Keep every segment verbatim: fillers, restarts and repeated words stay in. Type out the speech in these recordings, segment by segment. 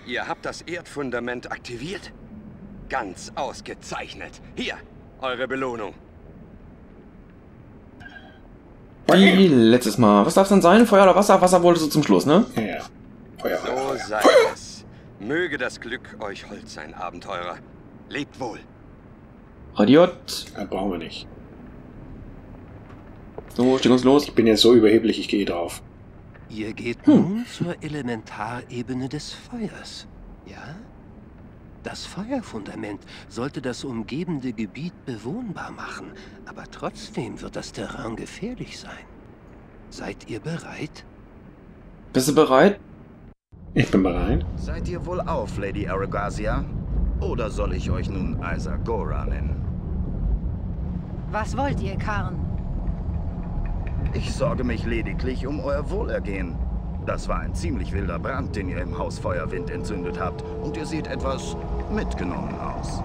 Ihr habt das Erdfundament aktiviert? Ganz ausgezeichnet. Hier, eure Belohnung. Wie letztes Mal. Was darf es denn sein? Feuer oder Wasser? Wasser wolltest du zum Schluss, ne? Ja, ja. Feuer, So Feuer, sei Feuer. es. Möge das Glück euch hold sein, Abenteurer. Lebt wohl. Radiot. Ja, brauchen wir nicht. So, schick uns los. Ich bin jetzt so überheblich, ich gehe drauf. Ihr geht Hm. nun zur Elementarebene des Feuers, ja? Das Feuerfundament sollte das umgebende Gebiet bewohnbar machen, aber trotzdem wird das Terrain gefährlich sein. Seid ihr bereit? Bist du bereit? Ich bin bereit. Seid ihr wohl auf, Lady Aragasia? Oder soll ich euch nun Isagora nennen? Was wollt ihr, Karn? Ich sorge mich lediglich um euer Wohlergehen. Das war ein ziemlich wilder Brand, den ihr im Haus Feuerwind entzündet habt. Und ihr seht etwas mitgenommen aus.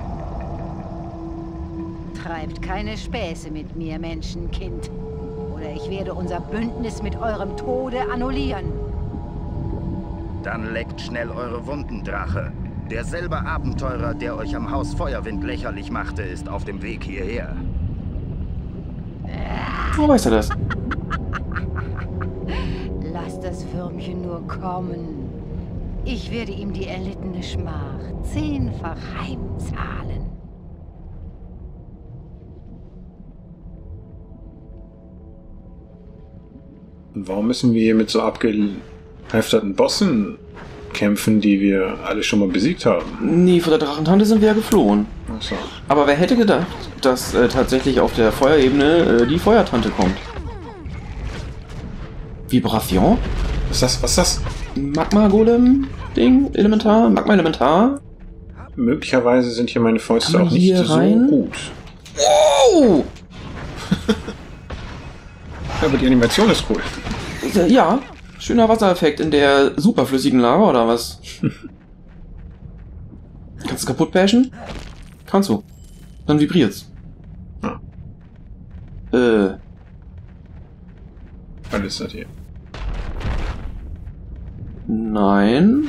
Treibt keine Späße mit mir, Menschenkind. Oder ich werde unser Bündnis mit eurem Tode annullieren. Dann leckt schnell eure Wunden, Drache. Derselbe Abenteurer, der euch am Haus Feuerwind lächerlich machte, ist auf dem Weg hierher. Wo weiß er das? Lasst das Würmchen nur kommen. Ich werde ihm die erlittene Schmach zehnfach heimzahlen. Und warum müssen wir hier mit so abgehalfterten Bossen kämpfen, die wir alle schon mal besiegt haben? Nee, vor der Drachentante sind wir ja geflohen. Achso. Aber wer hätte gedacht, dass äh, tatsächlich auf der Feuerebene äh, die Feuertante kommt? Vibration? Was ist das? Was ist das? Magma-Golem-Ding? Elementar? Magma-Elementar? Möglicherweise sind hier meine Fäuste Kann man auch nicht hier so rein? gut. Oh! Aber die Animation ist cool. Ja, schöner Wassereffekt in der superflüssigen Lava, oder was? Kannst du kaputt bashen? Kannst du. Dann vibriert's. Ja. Äh, Was ist das hier? nein.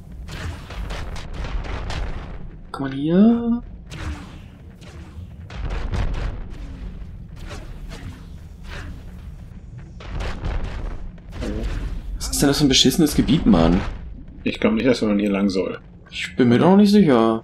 Kann man hier... Was ist denn das für ein beschissenes Gebiet, Mann? Ich glaube nicht, dass man hier lang soll. Ich bin mir doch noch nicht sicher.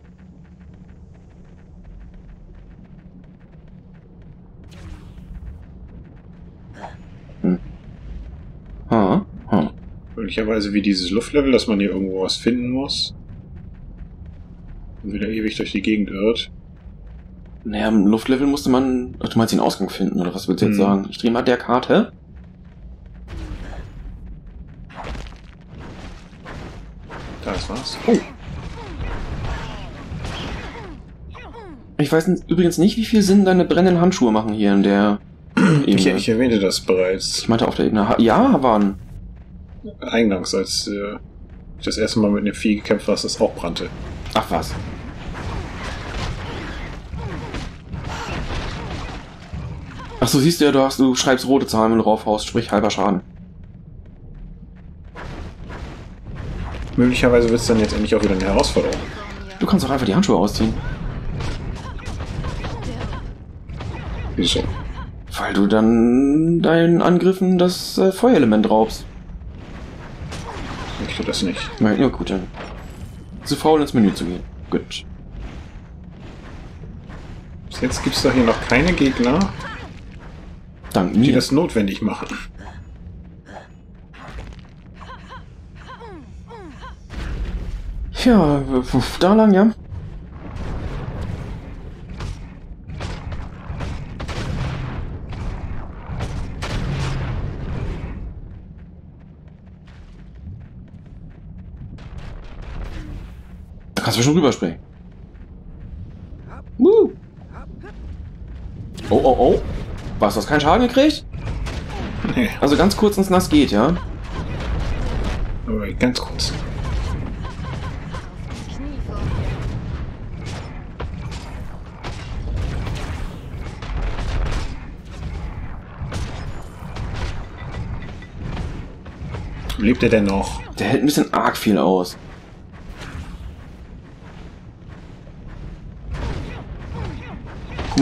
Hm. Ha, ha. Möglicherweise wie dieses Luftlevel, dass man hier irgendwo was finden muss. Und wieder ewig durch die Gegend irrt. Naja, im Luftlevel musste man... Ach, du meinst den Ausgang finden, oder was willst du jetzt Hm. sagen? Ich drehe mal der Karte. Da ist was. Oh. Ich weiß n- übrigens nicht, wie viel Sinn deine brennenden Handschuhe machen hier in der Ich, Ebene. ich erwähnte das bereits Ich meinte auf der Ebene. Ha ja, waren. eingangs, als äh, ich das erste Mal mit einem Vieh gekämpft habe, das auch brannte. Ach was. Ach so, siehst du ja, du, hast, du schreibst rote Zahlen, wenn du raufhaust, sprich halber Schaden. Möglicherweise wird es dann jetzt endlich auch wieder eine Herausforderung. Du kannst doch einfach die Handschuhe ausziehen. Wieso? Weil du dann deinen Angriffen das äh, Feuerelement raubst. Ich tue das nicht. Ja, ja, gut, dann. Zu faul ins Menü zu gehen. Gut. Bis jetzt gibt es doch hier noch keine Gegner, Dank die mir. das notwendig machen. Ja, w- w- da lang, ja. Da kannst du schon rüberspringen. Woo. Oh, oh, oh. Was, du hast keinen Schaden gekriegt? Nee, Also ganz kurz ins Nass geht, ja? aber ganz kurz. Lebt er denn noch? Der hält ein bisschen arg viel aus.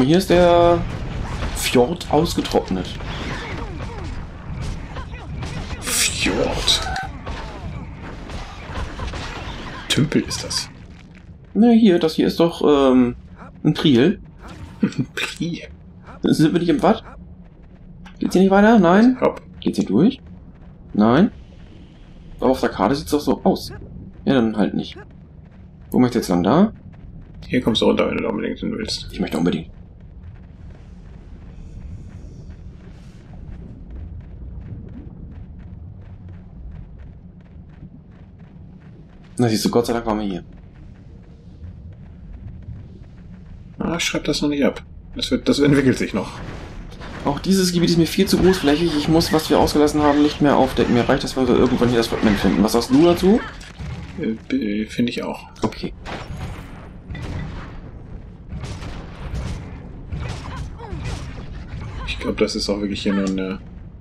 mal, hier ist der Fjord ausgetrocknet. Fjord. Tümpel ist das. Na hier, das hier ist doch ähm, ein Priel. Priel. Sind wir nicht im Watt? Geht's hier nicht weiter? Nein? Hopp. Geht's hier durch? Nein? Aber auf der Karte sieht's doch so aus. Ja, dann halt nicht. Wo möchtest du jetzt lang? Da? Hier kommst du runter, wenn du da unbedingt hin willst. Ich möchte unbedingt. Na siehst du, Gott sei Dank waren wir hier. Ah, schreib das noch nicht ab. Das, wird, das entwickelt sich noch. Auch dieses Gebiet ist mir viel zu großflächig. Ich muss, was wir ausgelassen haben, nicht mehr aufdecken. Mir reicht das, weil wir irgendwann hier das Fragment finden. Was sagst du dazu? Äh, Finde ich auch. Okay. Ich glaube, das ist auch wirklich hier nur eine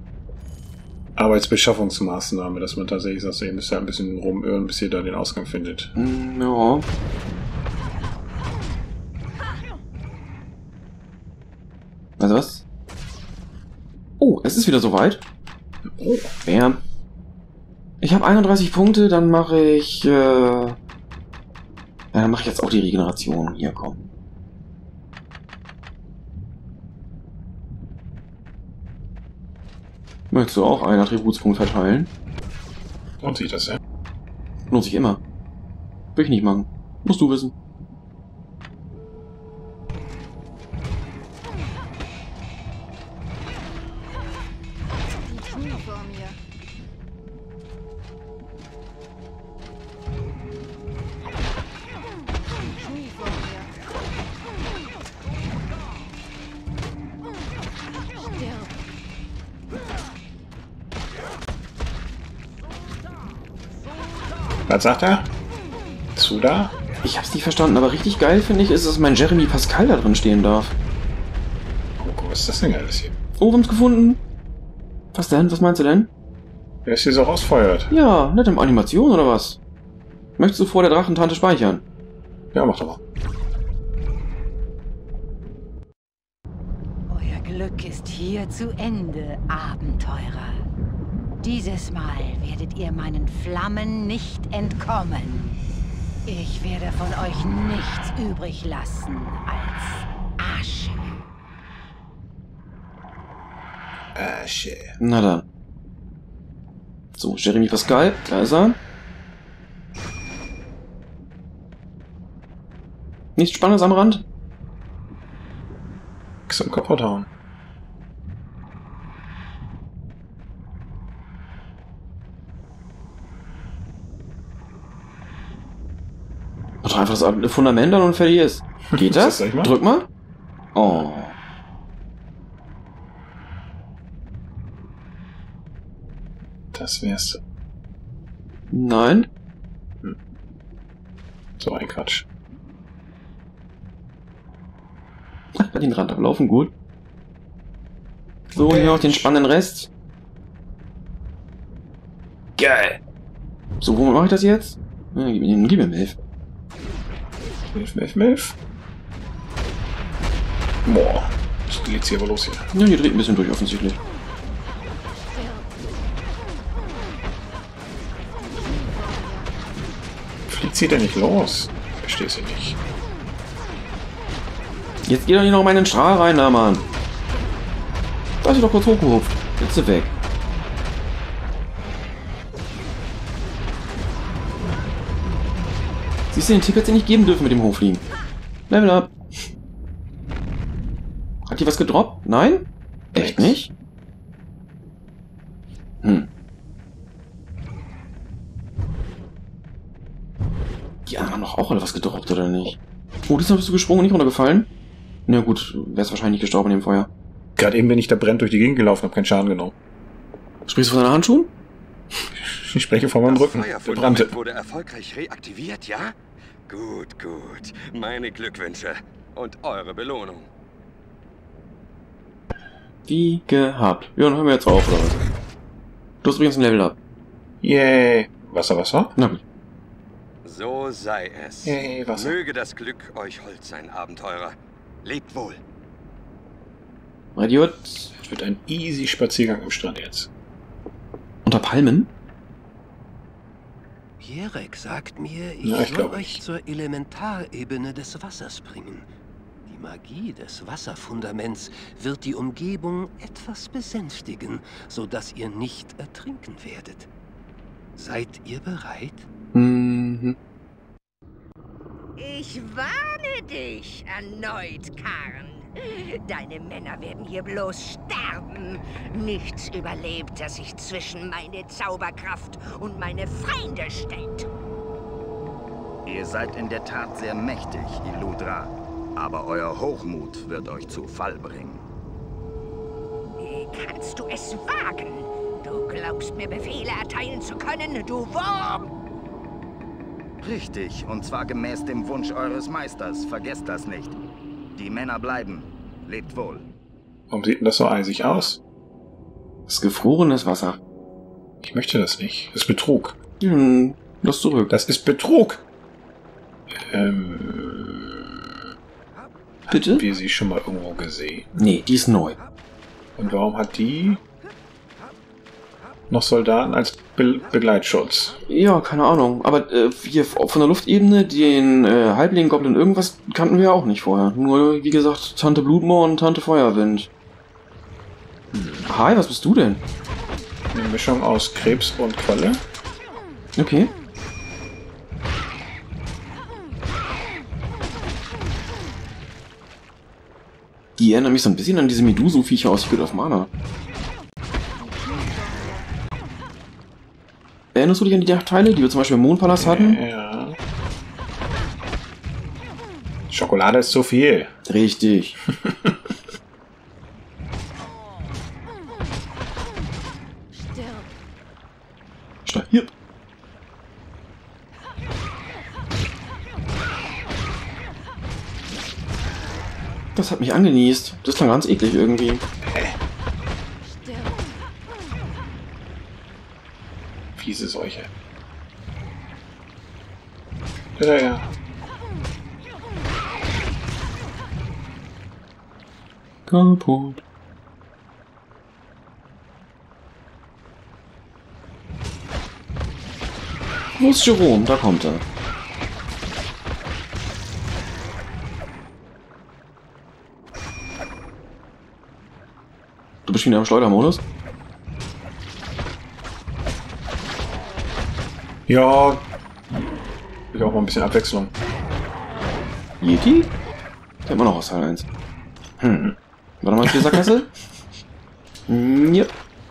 Arbeitsbeschaffungsmaßnahme, dass man tatsächlich sagt, ihr müsst ja ein bisschen rumirren, bis ihr da den Ausgang findet. Mm, ja. Also was? Oh, es ist wieder soweit. Oh. Bam. Ich habe einunddreißig Punkte, dann mache ich... Äh, ja, dann mache ich jetzt auch die Regeneration. Hier, komm. Möchtest du auch einen Attributspunkt verteilen? Lohnt sich das, ja? Lohnt sich immer. Will ich nicht machen. Musst du wissen. Was sagt er? Zu da? Ich hab's nicht verstanden, aber richtig geil finde ich, ist, dass mein Jeremy Pascal da drin stehen darf. Oh, was ist das denn alles hier? Oh, wir haben's gefunden. Was denn? Was meinst du denn? Wer ist hier so rausfeuert? Ja, nette Animation oder was? Möchtest du vor der Drachentante speichern? Ja, mach doch mal. Euer Glück ist hier zu Ende, Abenteurer. Dieses Mal werdet ihr meinen Flammen nicht entkommen. Ich werde von euch nichts übrig lassen als Asche. Asche. Na dann. So, Jeremy Pascal, da ist er. Nichts Spannendes am Rand? Zum Kopf hauen. Mach doch einfach das Fundament an und fertig ist. Geht das? das mal? Drück mal. Oh. Das wär's. Nein. Hm. So ein Quatsch. Bei den Rand ablaufen, gut. So, hier noch den spannenden Rest. Geil. So, womit mache ich das jetzt? Ja, gib mir, gib mir Milf. Milf, Milf, Milf. Boah, was geht's hier aber los hier? Ja, hier dreht ein bisschen durch, offensichtlich. Fliegt sie denn nicht los? Verstehe sie nicht. Jetzt geht doch nicht noch mal in den Strahl rein, da, Mann. Da ist sie doch kurz hochgehupft. Jetzt ist sie weg. Siehst du, den Tipp hätte sie nicht geben dürfen mit dem Hochfliegen. Level up. Hat die was gedroppt? Nein? Echt nicht? Hm. Die anderen haben doch auch alle was gedroppt, oder nicht? Oh, diesmal bist du gesprungen und nicht runtergefallen? Na gut, wärst wahrscheinlich gestorben in dem Feuer. Gerade eben bin ich da brennt durch die Gegend gelaufen, hab keinen Schaden genommen. Sprichst du von deinen Handschuhen? Ich spreche von meinem Das Rücken. Der Feuerfundament brannte. wurde erfolgreich reaktiviert, ja? Gut, gut. Meine Glückwünsche. Und eure Belohnung. Wie gehabt. Ja, dann hören wir jetzt auf, oder was? Du hast übrigens ein Level up. Yay. Wasser, Wasser? Na gut. So sei es. Yay, Wasser. Möge das Glück euch hold sein, Abenteurer. Lebt wohl. Idiot. Es wird ein easy Spaziergang am Strand jetzt. Unter Palmen? Pierek sagt mir, ich, Ja, ich soll glaub euch nicht. zur Elementarebene des Wassers bringen. Die Magie des Wasserfundaments wird die Umgebung etwas besänftigen, sodass ihr nicht ertrinken werdet. Seid ihr bereit? Mhm. Ich warne dich erneut, Karn. Deine Männer werden hier bloß sterben. Nichts überlebt, das sich zwischen meine Zauberkraft und meine Feinde stellt. Ihr seid in der Tat sehr mächtig, Illudra. Aber euer Hochmut wird euch zu Fall bringen. Wie kannst du es wagen? Du glaubst mir Befehle erteilen zu können, du Wurm! Richtig, und zwar gemäß dem Wunsch eures Meisters. Vergesst das nicht. Die Männer bleiben. Lebt wohl. Warum sieht denn das so eisig aus? Das ist gefrorenes Wasser. Ich möchte das nicht. Das ist Betrug. Hm, lass zurück. Das ist Betrug! Ähm... Bitte? Haben wir sie schon mal irgendwo gesehen? Nee, die ist neu. Und warum hat die noch Soldaten als Be Begleitschutz? Ja, keine Ahnung. Aber äh, hier von der Luftebene, den äh, Halbling, Goblin, irgendwas kannten wir ja auch nicht vorher. Nur, wie gesagt, Tante Blutmoor und Tante Feuerwind. Hi, was bist du denn? Eine Mischung aus Krebs und Qualle? Okay. Die erinnern mich so ein bisschen an diese Meduso-Viecher aus Secret of Mana. Erinnerst du dich an die Teile, die wir zum Beispiel im Mondpalast hatten? Ja. Schokolade ist zu viel. Richtig. Stirb. Das hat mich angenießt. Das klang ganz eklig irgendwie. Fiese Seuche. Ja, ja. Kaputt. Wo ist Jerome? Da kommt er. Du bist wieder im Schleudermodus? Ja. Ich auch mal ein bisschen Abwechslung. Yeti? Kennt man noch aus Teil eins. Hm. Warte mal, die Sackgasse? Ja.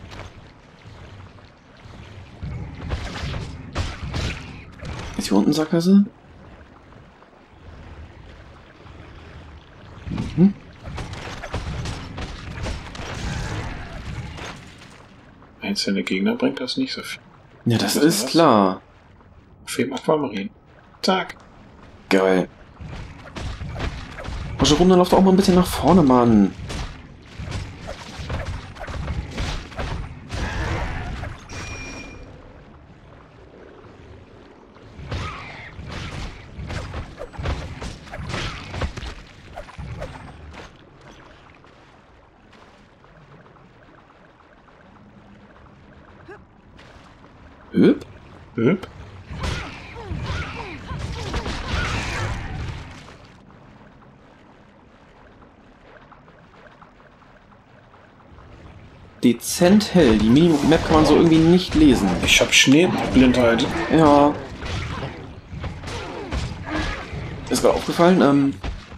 Ist hier unten Sackgasse? Mhm. Einzelne Gegner bringt das nicht so viel. Ja, das Was ist ist das? klar. Film Aquamarin. Tag. Geil. Oh, Jerome, dann lauf doch auch mal ein bisschen nach vorne, Mann. Hüp? Hüp. Dezent hell. Die Minimap kann man so irgendwie nicht lesen. Ich hab Schneeblindheit. Ja. Ist gerade aufgefallen, ähm...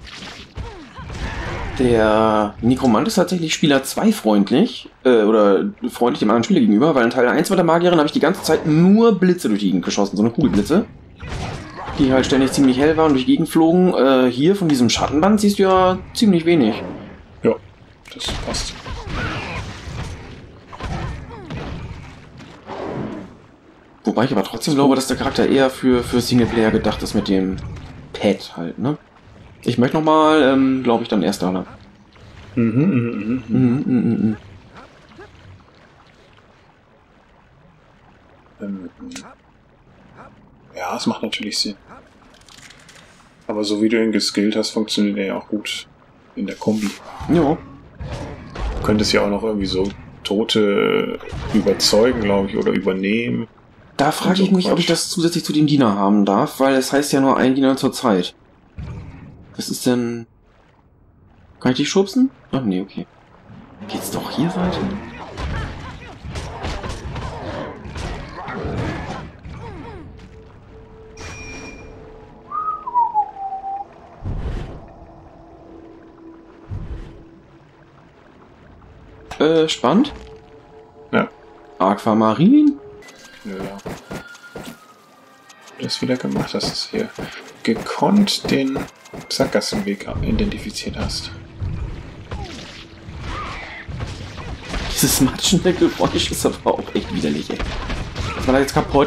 der Nekromant ist tatsächlich Spieler zwei freundlich, äh, oder freundlich dem anderen Spieler gegenüber, weil in Teil eins mit der Magierin habe ich die ganze Zeit nur Blitze durch die Gegend geschossen, so eine Kugelblitze. Die halt ständig ziemlich hell waren und durch die Gegend flogen. Äh, hier von diesem Schattenband siehst du ja ziemlich wenig. Ja, das passt. Wobei ich aber trotzdem glaube, dass der Charakter eher für, für Singleplayer gedacht ist mit dem Pad halt, ne? Ich möchte nochmal, ähm, glaube ich, dann erst da. Mhm, mhm, mhm. Mhm, mhm, mhm. Ähm, ja, es macht natürlich Sinn. Aber so wie du ihn geskillt hast, funktioniert er ja auch gut in der Kombi. Ja. Du könntest ja auch noch irgendwie so Tote überzeugen, glaube ich, oder übernehmen. Da frage so ich mich, Quatsch. ob ich das zusätzlich zu dem Diener haben darf, weil es heißt ja nur ein Diener zur Zeit. Was ist denn... Kann ich dich schubsen? Ach nee, okay. Geht's doch hier weiter? Äh, spannend. Ja. Aquamarin? Ja. Du hast wieder gemacht, dass du es hier gekonnt den Sackgassenweg identifiziert hast. Dieses matschende Geräusch ist aber auch echt widerlich, ey. Das war da jetzt kaputt.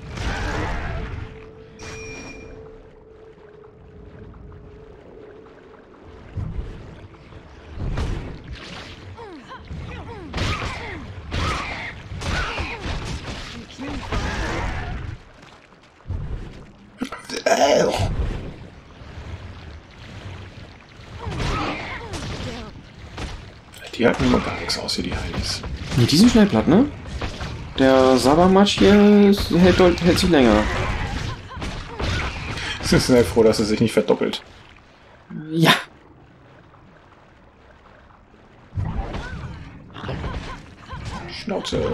Die halten immer gar nichts aus, hier die Heilis. Nee, die sind schnell platt, ne? Der Sabermatsch hier ist, hält, hält sich länger. Ich bin sehr froh, dass er sich nicht verdoppelt. Ja. Schnauze.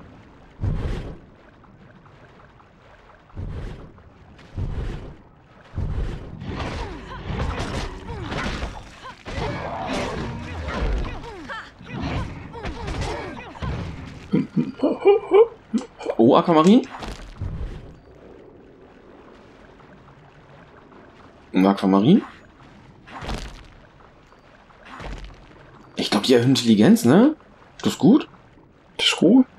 Oh, Aquamarin? Aquamarin? Ich glaube, die erhöhen Intelligenz, ne? Das ist gut? Das ist gut.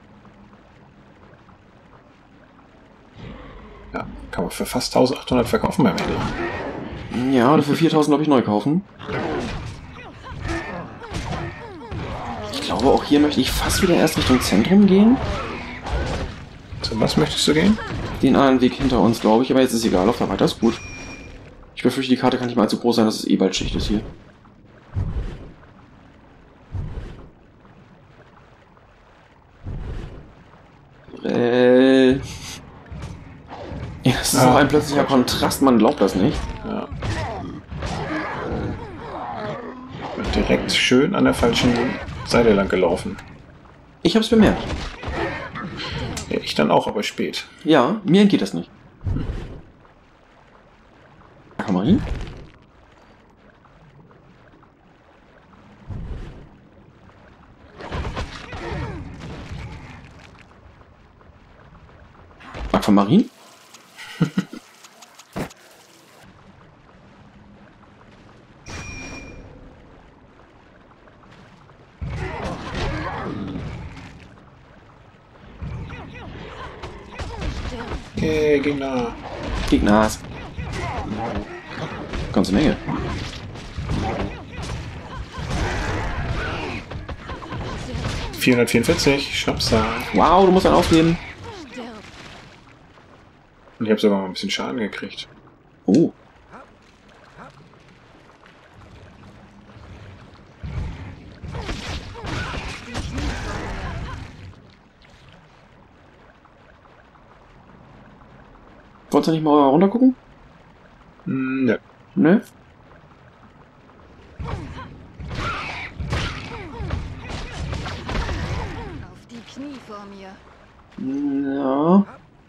Ja, kann man für fast eintausendachthundert verkaufen beim Ende. Ja, oder für viertausend, glaube ich, neu kaufen. Ich glaube, auch hier möchte ich fast wieder erst Richtung Zentrum gehen. Zu was möchtest du gehen? Den anderen Weg hinter uns, glaube ich, aber jetzt ist egal, auf der weiter ist gut. Ich befürchte, die Karte kann nicht mal allzu groß sein, dass es eh bald Schicht ist hier. Äh. Ja, das ist Ah, auch ein plötzlicher Gott. Kontrast, man glaubt das nicht. Ja. Wird direkt schön an der falschen Seite lang gelaufen. Ich hab's bemerkt. Ja, ich dann auch, aber spät. Ja, mir entgeht das nicht. Aquamarin? Aquamarin? Okay, Gegner. Gegner. Ganze Menge. vierhundertvierundvierzig, Schnapszahl. Wow, du musst einen aufgeben. Und ich habe sogar mal ein bisschen Schaden gekriegt. Oh. Wolltest du nicht mal runter gucken? Hm, ne. Ne? Auf die Knie vor mir. Ja.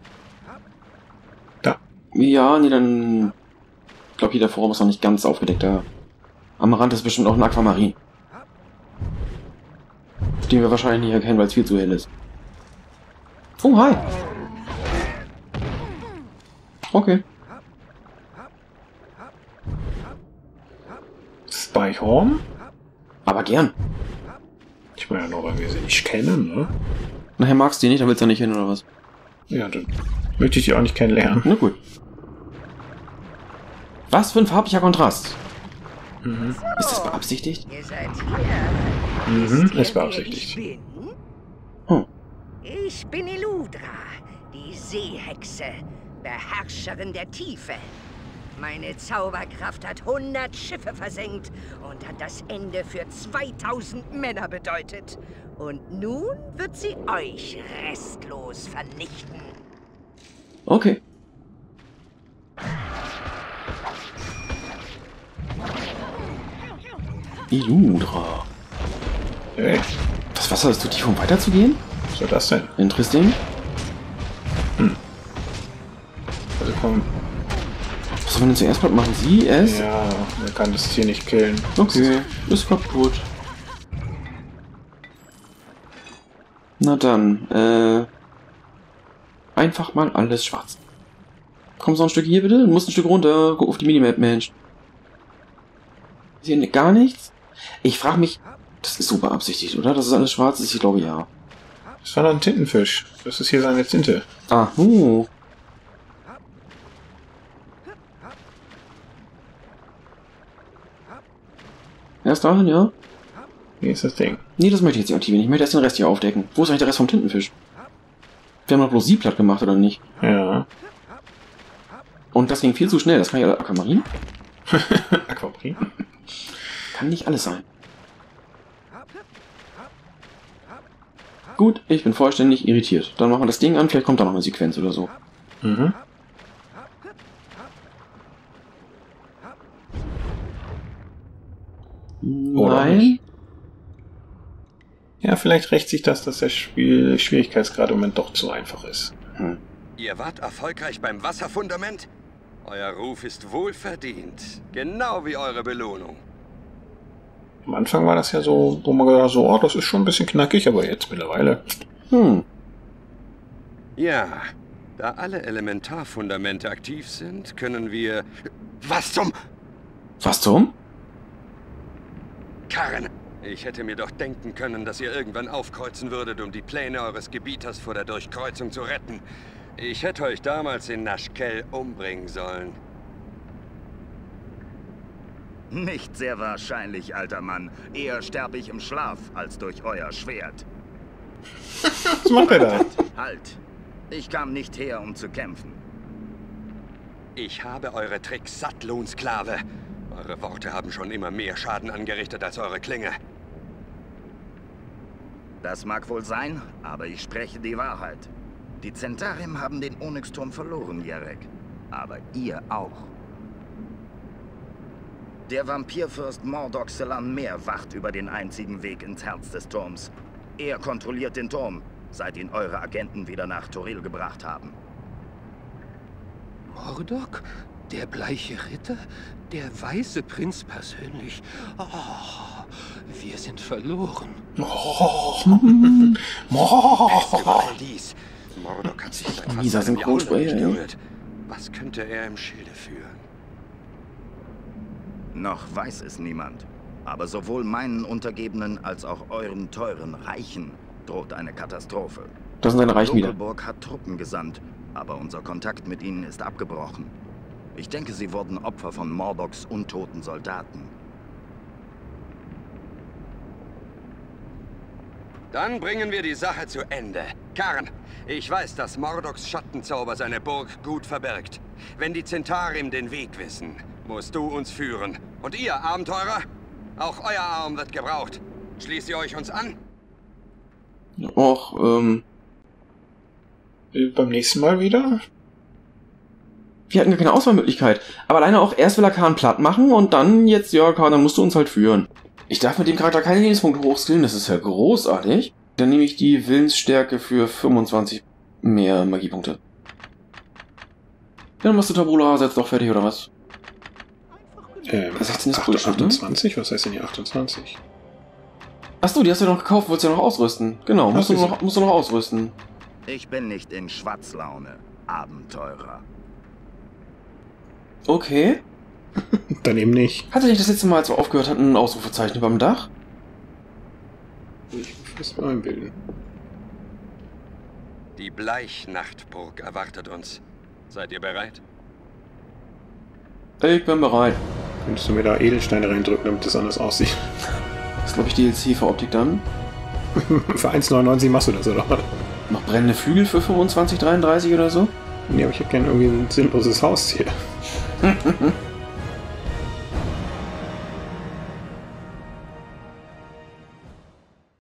Da. Ja, nee, dann... Ich glaube, hier der Forum ist noch nicht ganz aufgedeckt. Da am Rand ist bestimmt auch ein Aquamarin. Den wir wahrscheinlich nicht erkennen, weil es viel zu hell ist. Oh, hi. Okay. Spyhorn? Aber gern. Ich meine ja nur, weil wir sie nicht kennen, ne? Nachher magst du die nicht, dann willst du da nicht hin, oder was? Ja, dann möchte ich die auch nicht kennenlernen. Na gut. Was für ein farblicher Kontrast. Mhm. Ist das beabsichtigt? Ihr seid hier. Mhm, Wisst ihr, ist beabsichtigt. wer Ich bin? Oh. Ich bin Eludra, die Seehexe, Beherrscherin der Tiefe. Meine Zauberkraft hat hundert Schiffe versenkt und hat das Ende für zweitausend Männer bedeutet. Und nun wird sie euch restlos vernichten. Okay. Illudra. Hey, Das Wasser ist zu tief, um weiterzugehen? was soll das denn? Interesting. Also komm. Was soll man denn zuerst mal machen? Sie, es? Ja, man kann das Tier nicht killen. Okay, ist kaputt. Na dann, äh... einfach mal alles schwarz. Komm so ein Stück hier bitte. Du musst ein Stück runter. Guck auf die Minimap, Mensch. Ist hier gar nichts? Ich frage mich... Das ist so beabsichtigt, oder? Das ist alles schwarz ist, ich glaube, ja. Das war doch ein Tintenfisch. Das ist hier seine Tinte. Ah, uh. Erst dahin, ja? Hier ist das Ding. Nee, das möchte ich jetzt nicht aktivieren. Ich möchte erst den Rest hier aufdecken. Wo ist eigentlich der Rest vom Tintenfisch? Wir haben doch bloß sie platt gemacht, oder nicht? Ja. Und das ging viel zu schnell. Das kann ja Aquamarin? Aquamarin? Kann nicht alles sein. Gut, ich bin vollständig irritiert. Dann machen wir das Ding an. Vielleicht kommt da noch eine Sequenz oder so. Mhm. Nein. Ja, vielleicht rächt sich das, dass der Spiel Schwierigkeitsgrad im Moment doch zu einfach ist. Hm. Ihr wart erfolgreich beim Wasserfundament? Euer Ruf ist wohlverdient. Genau wie eure Belohnung. Am Anfang war das ja so, wo man gedacht hat, so, oh, das ist schon ein bisschen knackig, aber jetzt mittlerweile. Hm. Ja, da alle Elementarfundamente aktiv sind, können wir... Was zum... Was zum? Karren! Ich hätte mir doch denken können, dass ihr irgendwann aufkreuzen würdet, um die Pläne eures Gebieters vor der Durchkreuzung zu retten. Ich hätte euch damals in Nashkel umbringen sollen. Nicht sehr wahrscheinlich, alter Mann. Eher sterbe ich im Schlaf, als durch euer Schwert. Was macht er da? Halt! Ich kam nicht her, um zu kämpfen. Ich habe eure Tricks satt, Lohnsklave. Eure Worte haben schon immer mehr Schaden angerichtet als eure Klinge. Das mag wohl sein, aber ich spreche die Wahrheit. Die Zentarim haben den Onyx-Turm verloren, Jarek. Aber ihr auch. Der Vampirfürst Mordok Selan Meer wacht über den einzigen Weg ins Herz des Turms. Er kontrolliert den Turm, seit ihn eure Agenten wieder nach Toril gebracht haben. Mordok? Der bleiche Ritter? Der weiße Prinz persönlich? Oh, wir sind verloren. Oh. Pest über all dies. Mordok hat sich seit fast Dieser einem Jahrhundert nicht Synchronsprecher, ja. gerührt. Was könnte er im Schilde führen? Noch weiß es niemand. Aber sowohl meinen Untergebenen als auch euren teuren Reichen droht eine Katastrophe. Das sind seine Reichen wieder. Dunkelburg hat Truppen gesandt, aber unser Kontakt mit ihnen ist abgebrochen. Ich denke, sie wurden Opfer von Mordoks untoten Soldaten. Dann bringen wir die Sache zu Ende. Karren, ich weiß, dass Mordoks Schattenzauber seine Burg gut verbirgt. Wenn die Zentarim den Weg wissen, musst du uns führen. Und ihr, Abenteurer? Auch euer Arm wird gebraucht. Schließt ihr euch uns an? Och, ähm... Beim nächsten Mal wieder? Wir hatten gar keine Auswahlmöglichkeit. Aber alleine auch erst will er Khan platt machen und dann jetzt, ja, Khan, dann musst du uns halt führen. Ich darf mit dem Charakter keine Lebenspunkte hochskillen, das ist ja großartig. Dann nehme ich die Willensstärke für fünfundzwanzig mehr Magiepunkte. Dann machst du Tabula Rasa jetzt doch fertig, oder was? Ähm, sechzehn ist Bullshit, ne? achtundzwanzig? Was heißt denn hier achtundzwanzig? Achso, die hast du ja noch gekauft, wolltest du ja noch ausrüsten. Genau, musst du, noch, musst du noch ausrüsten. Ich bin nicht in Schwatzlaune, Abenteurer. Okay. Dann eben nicht. Hatte ich das letzte Mal, als wir aufgehört hatten, ein Ausrufezeichen beim Dach? Ich muss mal einbilden. Die Bleichnachtburg erwartet uns. Seid ihr bereit? Ich bin bereit. Könntest du mir da Edelsteine reindrücken, damit das anders aussieht? Das ist, glaube ich, D L C für Optik dann. Für eins neunundneunzig machst du das, oder? Noch brennende Flügel für fünfundzwanzig dreiunddreißig oder so? Nee, aber ich hätte gerne irgendwie ein sinnloses Haustier.